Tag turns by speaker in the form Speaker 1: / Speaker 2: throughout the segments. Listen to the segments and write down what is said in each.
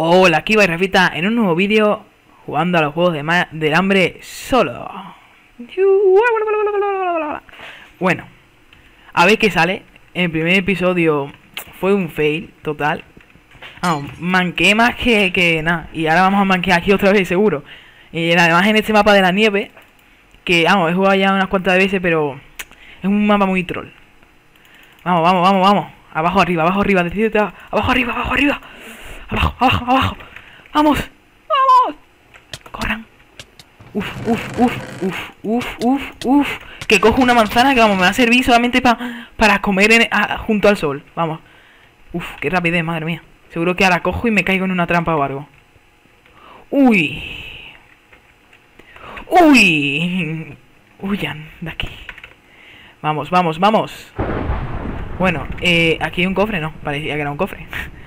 Speaker 1: Hola, aquí va Rafita en un nuevo vídeo jugando a los juegos del hambre solo. Bueno, a ver qué sale. El primer episodio fue un fail total. Manqué más que nada. Y ahora vamos a manquear aquí otra vez seguro. Y además en este mapa de la nieve, que he jugado ya unas cuantas veces, pero es un mapa muy troll. Vamos. Abajo, arriba, decídete. Abajo, arriba. Abajo. Vamos. Corran. Uf. Que cojo una manzana que me va a servir solamente para comer junto al sol. Vamos. Qué rapidez, madre mía. Seguro que ahora cojo y me caigo en una trampa o algo. Huyan de aquí. Vamos. Bueno, aquí hay un cofre, ¿no? Parecía que era un cofre.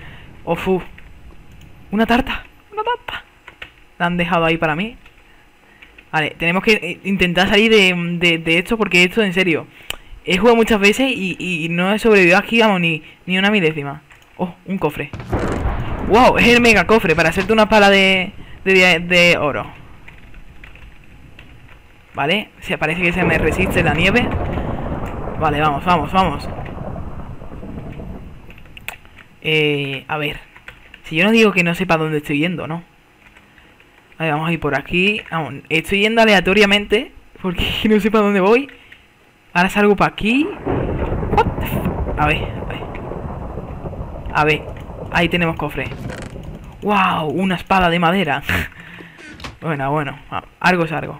Speaker 1: Una tarta. La han dejado ahí para mí. Vale, tenemos que intentar salir de esto, porque esto, en serio, he jugado muchas veces y no he sobrevivido aquí, vamos, ni una milésima. Un cofre. Wow, es el mega cofre para hacerte una pala de oro. Vale, parece que se me resiste la nieve. Vale, vamos. A ver. Si yo no digo que no sepa dónde estoy yendo, ¿no? Vale, vamos a ir por aquí. Estoy yendo aleatoriamente porque no sé para dónde voy. Ahora salgo para aquí. A ver. Ahí tenemos cofre. ¡Wow! Una espada de madera. Bueno. Algo es algo.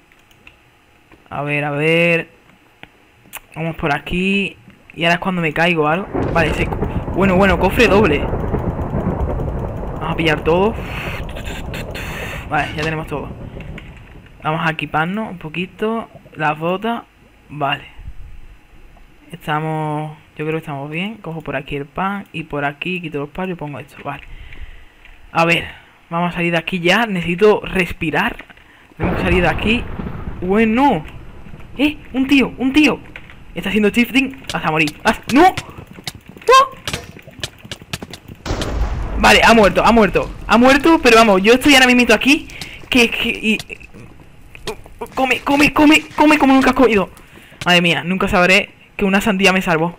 Speaker 1: A ver. Vamos por aquí. Y ahora es cuando me caigo algo. Vale, bueno, cofre doble. Vamos a pillar todo. Vale, ya tenemos todo. Vamos a equiparnos un poquito. Las botas. Vale. Yo creo que estamos bien. Cojo por aquí el pan. Y por aquí quito los palos y pongo esto. Vale. A ver. Vamos a salir de aquí ya. Necesito respirar. Tenemos que salir de aquí. Bueno. Un tío. Está haciendo shifting hasta morir. ¡No! Vale, ha muerto, pero vamos, yo estoy ahora mismo aquí. Come como nunca has comido. Madre mía, nunca sabré que una sandía me salvó.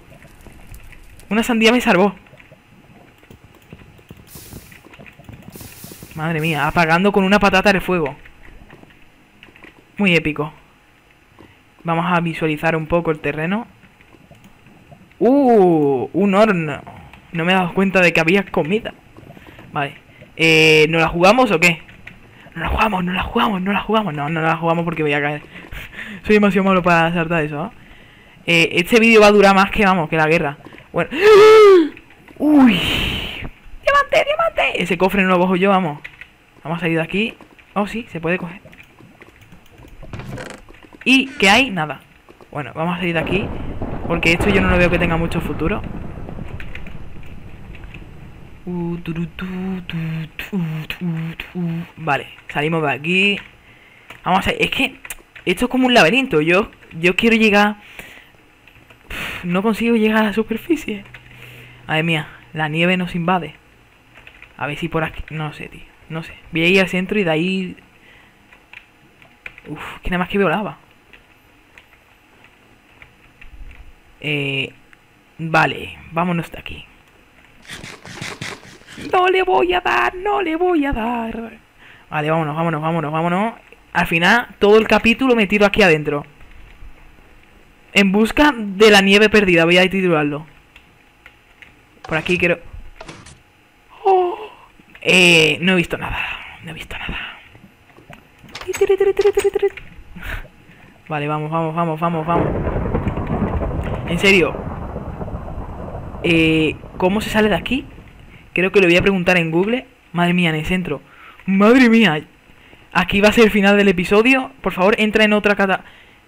Speaker 1: Madre mía, apagando con una patata el fuego. Muy épico. Vamos a visualizar un poco el terreno. Un horno. No me he dado cuenta de que había comida. Vale. ¿Nos la jugamos o qué? No la jugamos. No la jugamos porque voy a caer. Soy demasiado malo para saltar eso, ¿no? Este vídeo va a durar más que la guerra. Bueno. ¡Uy! ¡Diamante! Ese cofre no lo cojo yo, vamos. Vamos a salir de aquí. Sí, se puede coger. ¿Y qué hay? Nada. Bueno, vamos a salir de aquí, porque esto yo no lo veo que tenga mucho futuro. Vale, salimos de aquí. Vamos a... Es que esto es como un laberinto. Yo quiero llegar... No consigo llegar a la superficie. Madre mía, la nieve nos invade. A ver si por aquí... No sé, tío. No sé. Voy a ir al centro y de ahí... Que nada más que veo lava. Vale, vámonos de aquí. No le voy a dar. Vale, vámonos. Al final, todo el capítulo me tiro aquí adentro. En busca de la nieve perdida, voy a titularlo. Por aquí quiero... no he visto nada. Vale, vamos. En serio. ¿Cómo se sale de aquí? Creo que lo voy a preguntar en Google. Madre mía, en el centro. Madre mía. Aquí va a ser el final del episodio. Por favor, entra en otra cata.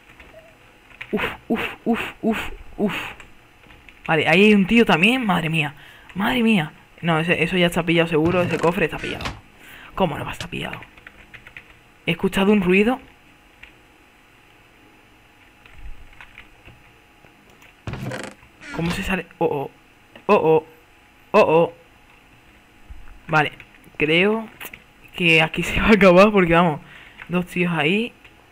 Speaker 1: Vale, ahí hay un tío también. Madre mía. No, eso ya está pillado seguro. Ese cofre está pillado. ¿Cómo no va a estar pillado? He escuchado un ruido. ¿Cómo se sale? Vale. creo que aquí se va a acabar porque vamos, dos tíos ahí.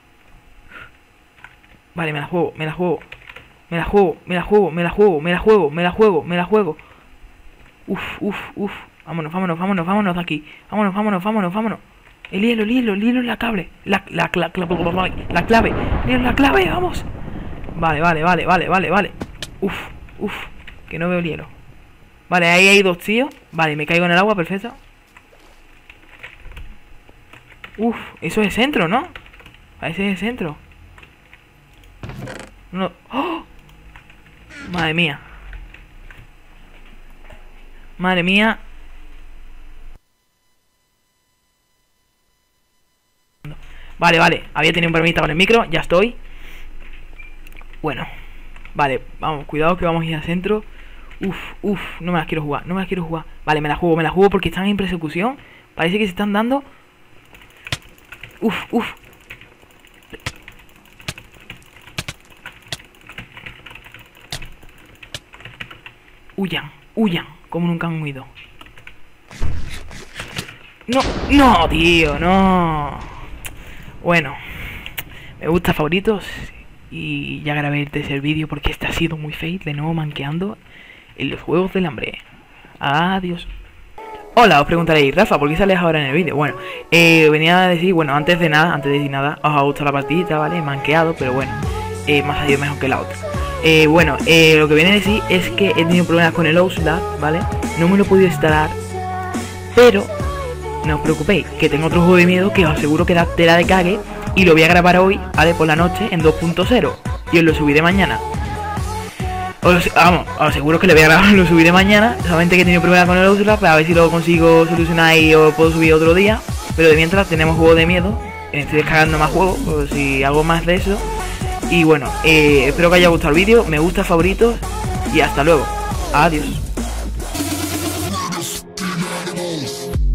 Speaker 1: Vale, me la juego, me la juego. Me la juego, me la juego, me la juego, me la juego, me la juego, me la juego. Uf, uf, uf. Vámonos, vámonos, vámonos, vámonos de aquí. Vámonos, vámonos, vámonos, vámonos. El hielo, el hielo, el hielo es la clave. La clave. El hielo es la clave, vamos. Vale, vale, vale, vale, vale, vale. Uf, uf. Que no veo el hielo. Vale, ahí hay dos tíos. Vale, me caigo en el agua, perfecto. Uf, eso es el centro, ¿no? Ese es el centro. No. ¡Oh! Madre mía. Madre mía. Vale, vale. Había tenido un problemita con el micro. Ya estoy. Bueno. Vale, vamos. Cuidado que vamos a ir al centro. Uf, uf. No me las quiero jugar. No me las quiero jugar. Vale, me la juego porque están en persecución. Parece que se están dando. Uf, uf. Huyan, huyan, como nunca han huido. No, no, tío, no. Bueno, me gusta favoritos. Y ya grabé el tercer vídeo porque este ha sido muy fail. De nuevo manqueando en los juegos del hambre. Adiós. Hola, os preguntaréis, Rafa, ¿por qué sales ahora en el vídeo? Bueno, venía a decir, bueno, antes de decir nada, os ha gustado la partidita, ¿vale? Manqueado, pero bueno, más ha ido mejor que la otra. Bueno, lo que viene a decir es que he tenido problemas con el Outlast, ¿vale? No me lo he podido instalar, pero no os preocupéis, que tengo otro juego de miedo que os aseguro que da tela de cague y lo voy a grabar hoy, ¿vale? Por la noche en 2.0 y os lo subiré mañana. Os aseguro que le voy a grabar, lo subiré mañana. Solamente que he tenido problemas con el Outlast, para ver si lo consigo solucionar y os puedo subir otro día. Pero de mientras tenemos juego de miedo. Estoy descargando más juegos, por si hago más de eso. Y bueno, espero que haya gustado el vídeo. Me gusta, favoritos. Y hasta luego. Adiós.